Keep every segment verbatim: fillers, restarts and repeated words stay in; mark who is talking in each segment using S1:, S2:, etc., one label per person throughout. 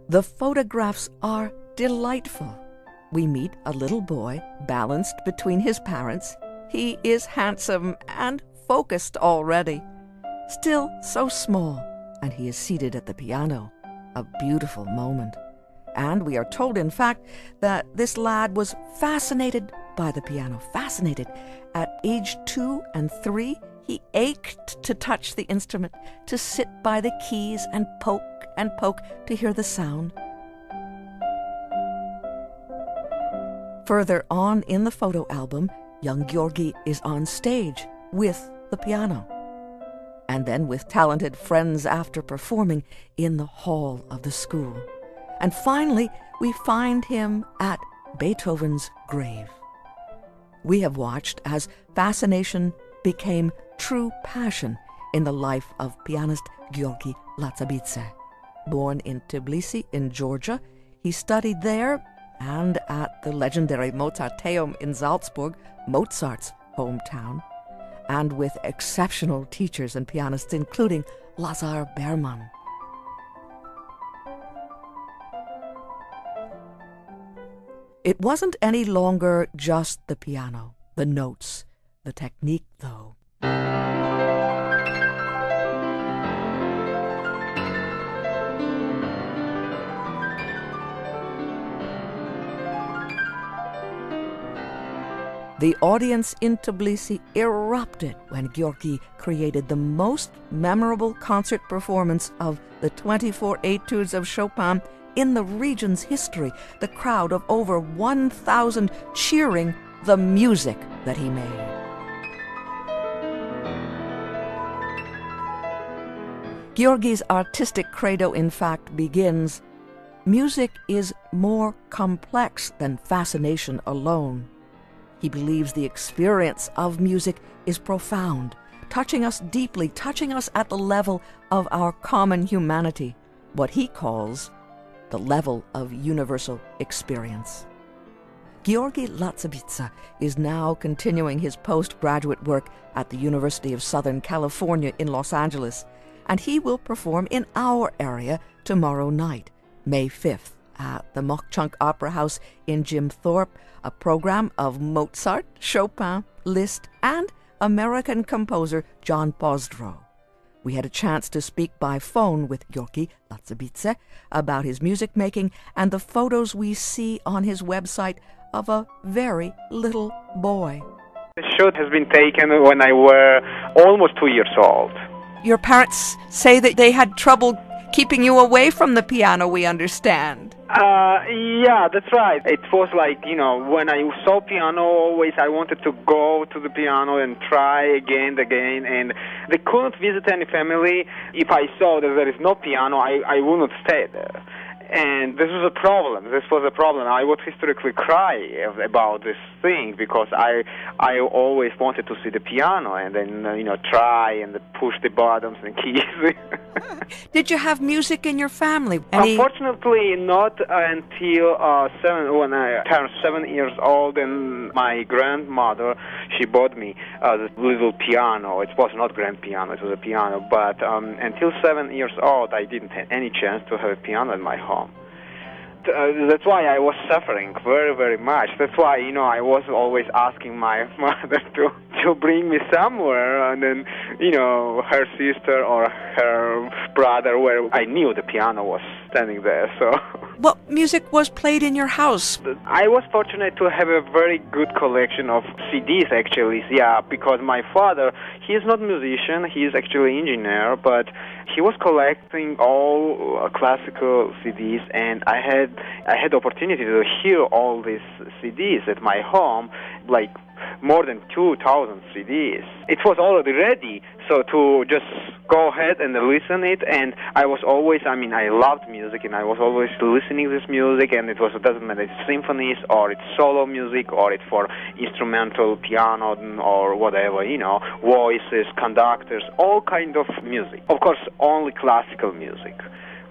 S1: The photographs are delightful. We meet a little boy balanced between his parents. He is handsome and focused already, still so small, and he is seated at the piano. A beautiful moment. And we are told, in fact, that this lad was fascinated by the piano, fascinated. At age two and three, he ached to touch the instrument, to sit by the keys and poke and poke to hear the sound. Further on in the photo album, young Georgi is on stage with the piano, and then with talented friends after performing in the hall of the school. And finally, we find him at Beethoven's grave. We have watched as fascination became true passion in the life of pianist Georgi Latsabidze. Born in Tbilisi in Georgia, he studied there and at the legendary Mozarteum in Salzburg, Mozart's hometown, and with exceptional teachers and pianists, including Lazar Berman. It wasn't any longer just the piano, the notes, the technique, though. The audience in Tbilisi erupted when Georgi created the most memorable concert performance of the twenty-four Etudes of Chopin in the region's history, the crowd of over one thousand cheering the music that he made. Georgi's artistic credo, in fact, begins, "Music is more complex than fascination alone." He believes the experience of music is profound, touching us deeply, touching us at the level of our common humanity, what he calls the level of universal experience. Georgi Latsabidze is now continuing his postgraduate work at the University of Southern California in Los Angeles, and he will perform in our area tomorrow night, May fifth, at the Mock-Chunk Opera House in Jim Thorpe, a program of Mozart, Chopin, Liszt, and American composer John Pozdrow. We had a chance to speak by phone with Georgi Latsabidze about his music making and the photos we see on his website of a very little boy.
S2: The shot has been taken when I was almost two years old.
S1: Your parents say that they had trouble keeping you away from the piano, we understand.
S2: Uh, yeah, that's right. It was like, you know, when I saw piano, always I wanted to go to the piano and try again and again, and they couldn't visit any family. If I saw that there is no piano, I, I wouldn't stay there. And this was a problem. This was a problem. I would historically cry about this thing because I I always wanted to see the piano and then, uh, you know, try and push the buttons and keys.
S1: Did you have music in your family? Any...
S2: Unfortunately, not until uh, seven, when I turned seven years old, and my grandmother, she bought me uh, this little piano. It was not grand piano, it was a piano, but um, until seven years old, I didn't have any chance to have a piano in my home. Uh, that's why I was suffering very, very much. That's why, you know, I was always asking my mother to, to bring me somewhere, and then, you know, her sister or her brother, where I knew the piano was standing there, so...
S1: What music was played in your house?
S2: I was fortunate to have a very good collection of C Ds, actually, yeah, because my father, he is not a musician, he is actually an engineer, but he was collecting all uh, classical C Ds, and I had I had the opportunity to hear all these C Ds at my home, like more than two thousand C Ds. It was already ready, so to just go ahead and listen it, and I was always, I mean, I loved music, and I was always listening to this music, and it was, it doesn't matter, it's symphonies, or it's solo music, or it's for instrumental piano, or whatever, you know, voices, conductors, all kind of music. Of course, only classical music.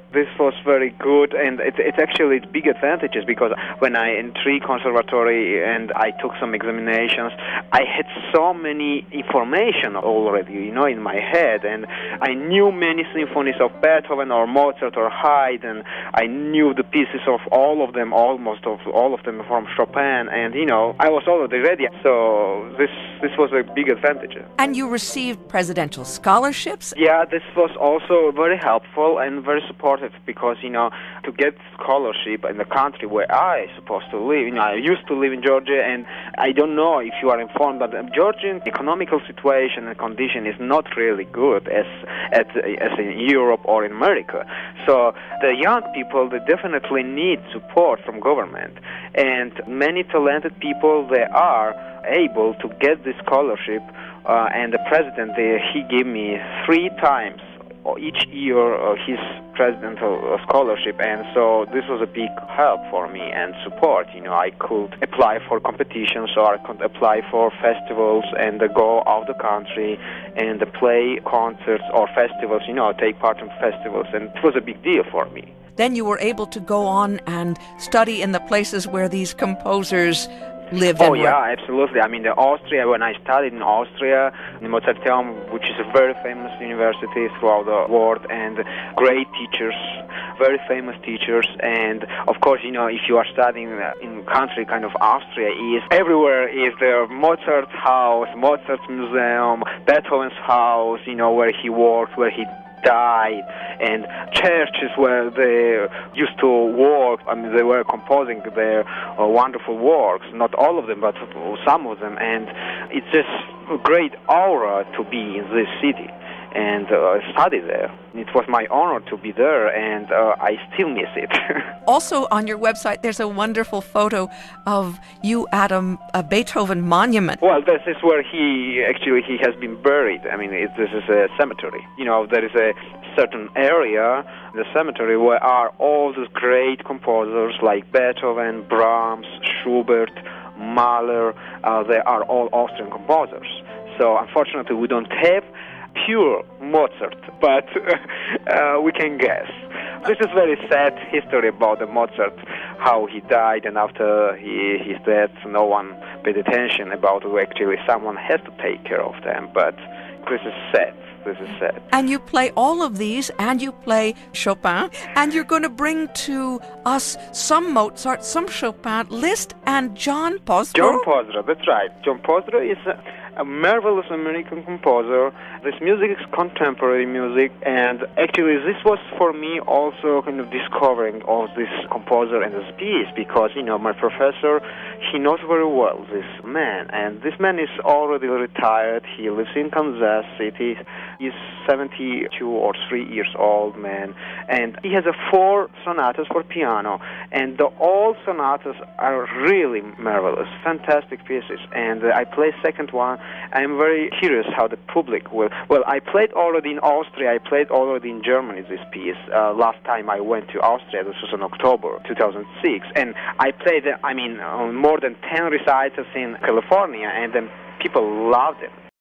S2: This was very good, and it, it's actually big advantages because when I entered conservatory and I took some examinations, I had so many information already, you know, in my head, and I knew many symphonies of Beethoven or Mozart or Haydn. I knew the pieces of all of them, almost of all of them from Chopin, and you know, I was already ready. So this this was a big advantage.
S1: And you received presidential scholarships?
S2: Yeah, this was also very helpful and very supportive because, you know, to get scholarship in the country where I supposed to live, you know, I used to live in Georgia, and I don't know if you are informed, but the Georgian economical situation and condition is not really good as, as, as in Europe or in America. So the young people, they definitely need support from government. And many talented people, they are able to get this scholarship, uh, and the president, they, he gave me three times each year uh, his presidential scholarship, and so this was a big help for me and support. You know, I could apply for competitions, or I could apply for festivals and uh, go out the country and uh, play concerts or festivals, you know, take part in festivals, and it was a big deal for me.
S1: Then you were able to go on and study in the places where these composers lived.
S2: Oh,
S1: and
S2: yeah,
S1: were...
S2: absolutely. I mean, the Austria, when I studied in Austria, in Mozarteum, which is a very famous university throughout the world, and great teachers, very famous teachers, and of course, you know, if you are studying in country kind of Austria, is everywhere is the Mozart house, Mozart's museum, Beethoven's house, you know, where he worked, where he died, and churches where they used to work. I mean, they were composing their uh, wonderful works, not all of them, but some of them, and it's just a great aura to be in this city and uh, study there. It was my honor to be there, and uh, I still miss it.
S1: Also on your website, there's a wonderful photo of you at a, a Beethoven monument.
S2: Well, this is where he, actually, he has been buried. I mean, it, this is a cemetery. You know, there is a certain area, the cemetery, where are all these great composers like Beethoven, Brahms, Schubert, Mahler. Uh, they are all Austrian composers. So, unfortunately, we don't have pure Mozart, but uh, we can guess. This is very sad history about the Mozart, how he died, and after he, his death, no one paid attention about it. Actually, someone has to take care of them, but this is sad. This is sad.
S1: And you play all of these, and you play Chopin, and you're going to bring to us some Mozart, some Chopin, Liszt, and John Posner.
S2: John Posner, that's right. John Posner is a, a marvelous American composer. This music is contemporary music, and actually this was for me also kind of discovering of this composer and this piece, because, you know, my professor, he knows very well this man, and this man is already retired. He lives in Kansas City. He's seventy-two or three years old man, and he has a four sonatas for piano, and the all sonatas are really marvelous, fantastic pieces. And uh, I play second one. I'm very curious how the public will. Well, I played already in Austria. I played already in Germany this piece. Uh, last time I went to Austria, this was in October two thousand six, and I played. Uh, I mean, uh, more than ten recitals in California, and then people loved it.